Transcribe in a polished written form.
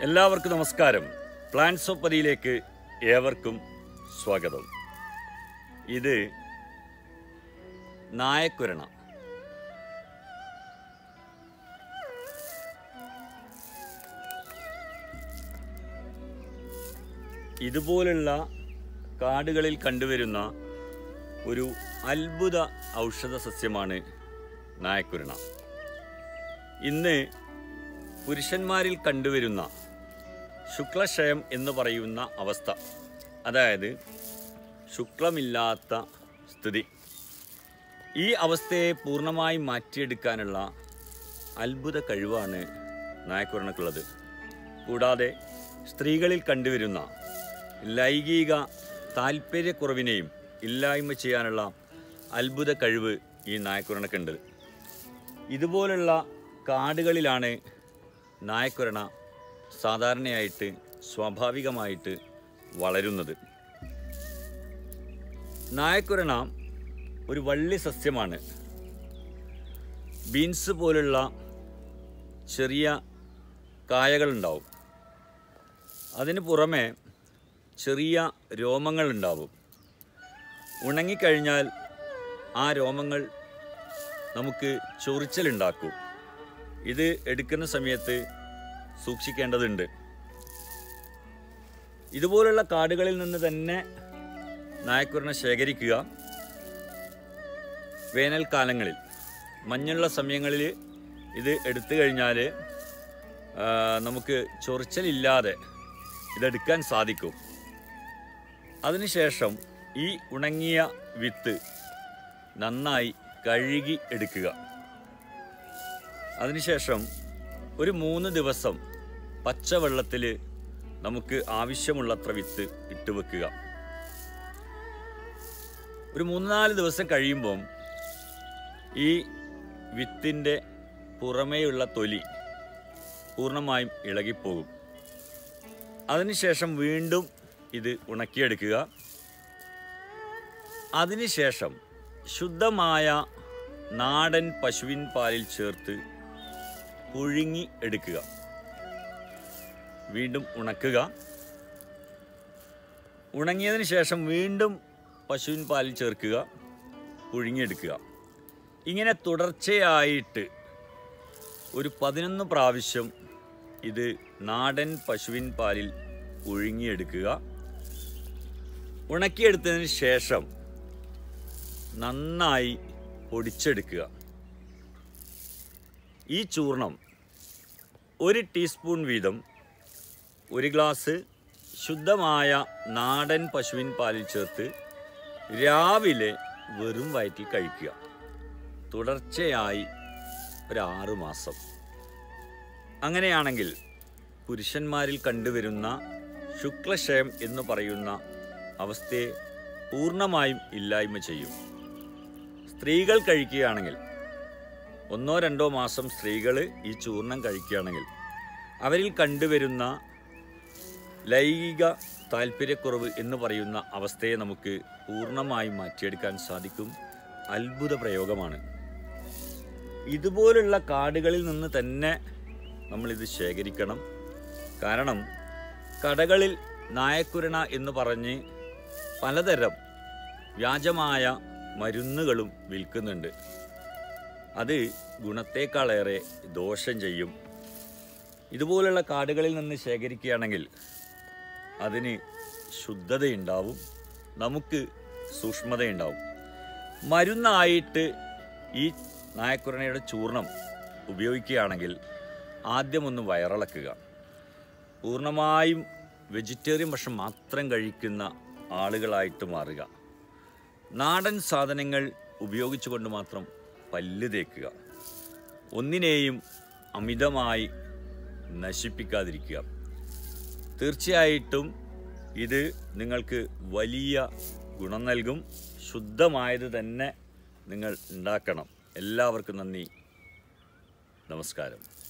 എല്ലാവർക്കും നമസ്കാരം. Plants of പതിയിലേക്ക് ഏവർക്കും സ്വാഗതം. ഇത് നായക്കുരണ. ഇതുപോലുള്ള കാടുകളിൽ കണ്ടുവരുന്ന ഒരു അത്ഭുത ഔഷധ സസ്യമാണ് നായക്കുരണ. ഇന്ന് പുരുഷന്മാരിൽ കണ്ടുവരുന്ന ശുക്ലക്ഷയം എന്ന് പറയുന്ന അവസ്ഥ, അതായത് ശുക്ലമില്ലാത്ത സ്ഥിതി, ഈ അവസ്ഥയെ പൂർണ്ണമായി മാറ്റിയെടുക്കാനുള്ള അത്ഭുത കഴിവാണ് നായക്കുരണക്കുള്ളത്. കൂടാതെ സ്ത്രീകളിൽ കണ്ടുവരുന്ന ലൈംഗിക താല്പര്യക്കുറവിനെയും ഇല്ലായ്മ ചെയ്യാനുള്ള അത്ഭുത കഴിവ് ഈ നായക്കുരണക്കുണ്ട്. ഇതുപോലുള്ള കാടുകളിലാണ് നായക്കുരണ സാധാരണയായിട്ട് സ്വാഭാവികമായിട്ട് വളരുന്നത്. നായക്കുരണ ഒരു വള്ളി സസ്യമാണ്. ബീൻസ് പോലുള്ള ചെറിയ കായകളുണ്ടാവും. അതിന് പുറമെ ചെറിയ രോമങ്ങളുണ്ടാവും. ഉണങ്ങിക്കഴിഞ്ഞാൽ ആ രോമങ്ങൾ നമുക്ക് ചൊറിച്ചലുണ്ടാക്കും. ഇത് എടുക്കുന്ന സമയത്ത് സൂക്ഷിക്കേണ്ടതുണ്ട്. ഇതുപോലുള്ള കാടുകളിൽ നിന്ന് തന്നെ നായക്കുരണ ശേഖരിക്കുക. വേനൽക്കാലങ്ങളിൽ, മഞ്ഞുള്ള സമയങ്ങളിൽ ഇത് എടുത്തു കഴിഞ്ഞാൽ നമുക്ക് ചൊറിച്ചലില്ലാതെ ഇതെടുക്കാൻ സാധിക്കും. അതിനുശേഷം ഈ ഉണങ്ങിയ വിത്ത് നന്നായി കഴുകി എടുക്കുക. അതിനുശേഷം ഒരു 3 ദിവസം പച്ചവെള്ളത്തിൽ നമുക്ക് ആവശ്യമുള്ളത്ര വിത്ത് ഇട്ട് വെക്കുക. ഒരു 3-4 ദിവസം കഴിയുമ്പം ഈ വിത്തിൻ്റെ പുറമേയുള്ള തൊലി പൂർണ്ണമായും ഇളകിപ്പോകും. അതിനുശേഷം വീണ്ടും ഇത് ഉണക്കിയെടുക്കുക. അതിനുശേഷം ശുദ്ധമായ നാടൻ പശുവിൻ പാലിൽ ചേർത്ത് പുഴുങ്ങി എടുക്കുക. വീണ്ടും ഉണക്കുക. ഉണങ്ങിയതിന് ശേഷം വീണ്ടും പശുവിൻ പാലിൽ ചേർക്കുക, പുഴുങ്ങിയെടുക്കുക. ഇങ്ങനെ തുടർച്ചയായിട്ട് ഒരു 11 പ്രാവശ്യം ഇത് നാടൻ പശുവിൻ പാലിൽ പുഴുങ്ങിയെടുക്കുക. ഉണക്കിയെടുത്തതിന് ശേഷം നന്നായി പൊടിച്ചെടുക്കുക. ഈ ചൂർണം 1 ടീസ്പൂൺ വീതം 1 ഗ്ലാസ് ശുദ്ധമായ നാടൻ പശുവിൻ പാലിൽ ചേർത്ത് രാവിലെ വെറും വയറ്റിൽ കഴിക്കുക. തുടർച്ചയായി ഒരു 6 മാസം. അങ്ങനെയാണെങ്കിൽ പുരുഷന്മാരിൽ കണ്ടുവരുന്ന ശുക്ലക്ഷയം എന്ന് പറയുന്ന അവസ്ഥയെ പൂർണ്ണമായും ഇല്ലായ്മ ചെയ്യും. സ്ത്രീകൾ കഴിക്കുകയാണെങ്കിൽ 1-2 മാസം സ്ത്രീകൾ ഈ ചൂർണം കഴിക്കുകയാണെങ്കിൽ അവരിൽ കണ്ടുവരുന്ന ലൈംഗിക താല്പര്യക്കുറവ് എന്ന് പറയുന്ന അവസ്ഥയെ നമുക്ക് പൂർണ്ണമായും മാറ്റിയെടുക്കാൻ സാധിക്കും. അത്ഭുത പ്രയോഗമാണ്. ഇതുപോലുള്ള കാടുകളിൽ നിന്ന് തന്നെ നമ്മളിത് ശേഖരിക്കണം. കാരണം കടകളിൽ നായക്കുരണ എന്ന് പറഞ്ഞ് പലതരം വ്യാജമായ മരുന്നുകളും വിൽക്കുന്നുണ്ട്. അത് ഗുണത്തേക്കാളേറെ ദോഷം ചെയ്യും. ഇതുപോലുള്ള കാടുകളിൽ നിന്ന് ശേഖരിക്കുകയാണെങ്കിൽ അതിന് ശുദ്ധതയുണ്ടാവും, നമുക്ക് സൂക്ഷ്മതയുണ്ടാവും. മരുന്നായിട്ട് ഈ നായക്കുരണയുടെ ചൂർണം ഉപയോഗിക്കുകയാണെങ്കിൽ ആദ്യം ഒന്ന് വയറിളക്കുക. പൂർണ്ണമായും വെജിറ്റേറിയൻ ഭക്ഷണം മാത്രം കഴിക്കുന്ന ആളുകളായിട്ട് മാറുക. നാടൻ സാധനങ്ങൾ ഉപയോഗിച്ചുകൊണ്ട് മാത്രം പല്ല് തേക്കുക. ഒന്നിനെയും അമിതമായി നശിപ്പിക്കാതിരിക്കുക. തീർച്ചയായിട്ടും ഇത് നിങ്ങൾക്ക് വലിയ ഗുണം നൽകും. ശുദ്ധമായത് തന്നെ നിങ്ങൾ ഉണ്ടാക്കണം. എല്ലാവർക്കും നന്ദി, നമസ്കാരം.